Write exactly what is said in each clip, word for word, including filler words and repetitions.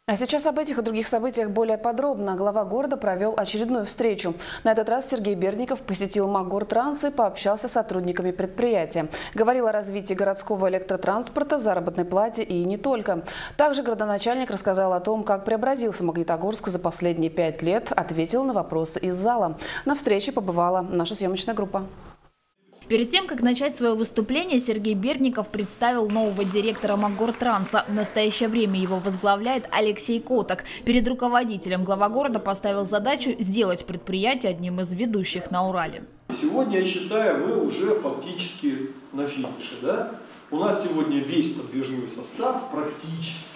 А сейчас об этих и других событиях более подробно. Глава города провел очередную встречу. На этот раз Сергей Бердников посетил МАГ-Гортранс и пообщался с сотрудниками предприятия. Говорил о развитии городского электротранспорта, заработной плате и не только. Также градоначальник рассказал о том, как преобразился Магнитогорск за последние пять лет, ответил на вопросы из зала. На встрече побывала наша съемочная группа. Перед тем, как начать свое выступление, Сергей Бердников представил нового директора МАГ-Гортранса. В настоящее время его возглавляет Алексей Коток. Перед руководителем глава города поставил задачу сделать предприятие одним из ведущих на Урале. Сегодня, я считаю, мы уже фактически на финише. Да? У нас сегодня весь подвижной состав практически.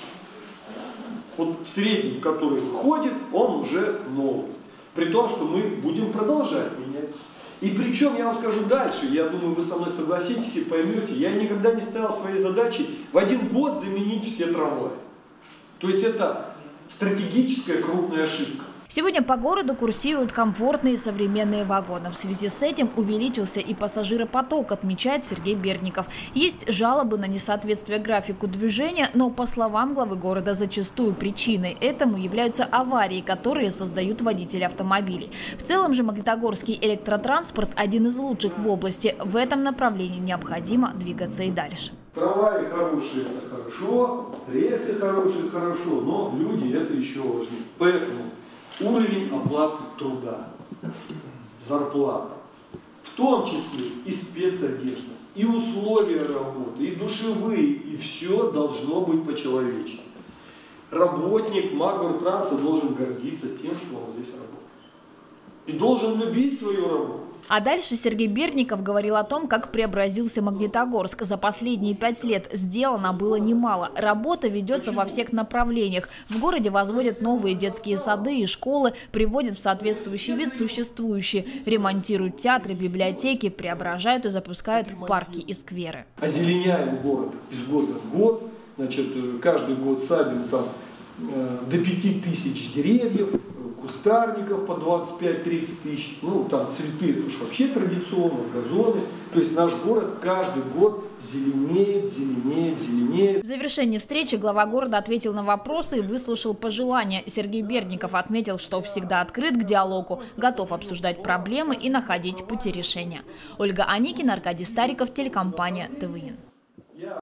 Вот в среднем, который выходит, он уже новый. При том, что мы будем продолжать менять. И причем, я вам скажу дальше, я думаю, вы со мной согласитесь и поймете, я никогда не ставил своей задачей в один год заменить все трамваи. То есть это стратегическая крупная ошибка. Сегодня по городу курсируют комфортные современные вагоны. В связи с этим увеличился и пассажиропоток, отмечает Сергей Бердников. Есть жалобы на несоответствие графику движения, но, по словам главы города, зачастую причиной этому являются аварии, которые создают водители автомобилей. В целом же магнитогорский электротранспорт один из лучших в области. В этом направлении необходимо двигаться и дальше. Трамваи хорошие – это хорошо, рельсы хорошие – хорошо, но люди – это еще важнее. Поэтому уровень оплаты труда, зарплата, в том числе и спецодежда, и условия работы, и душевые, и все должно быть по-человечески. Работник МАГ-Гортранса должен гордиться тем, что он здесь работает. И должен любить свою работу. А дальше Сергей Бердников говорил о том, как преобразился Магнитогорск. За последние пять лет сделано было немало. Работа ведется во всех направлениях. В городе возводят новые детские сады и школы, приводят в соответствующий вид существующие, ремонтируют театры, библиотеки, преображают и запускают парки и скверы. Озеленяем город из года в год. Значит, каждый год садим там э, до пяти тысяч деревьев, кустарников по двадцать пять — тридцать тысяч, ну там цветы, это уж вообще традиционно, газоны. То есть наш город каждый год зеленеет, зеленеет, зеленеет. В завершении встречи глава города ответил на вопросы и выслушал пожелания. Сергей Бердников отметил, что всегда открыт к диалогу, готов обсуждать проблемы и находить пути решения. Ольга Аникина, Аркадий Стариков, телекомпания ТВИ.